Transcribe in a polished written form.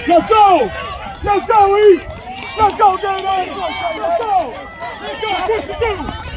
Let's go! Let's go, E! Let's go, Danny! Let's go! Let's go! Push it through!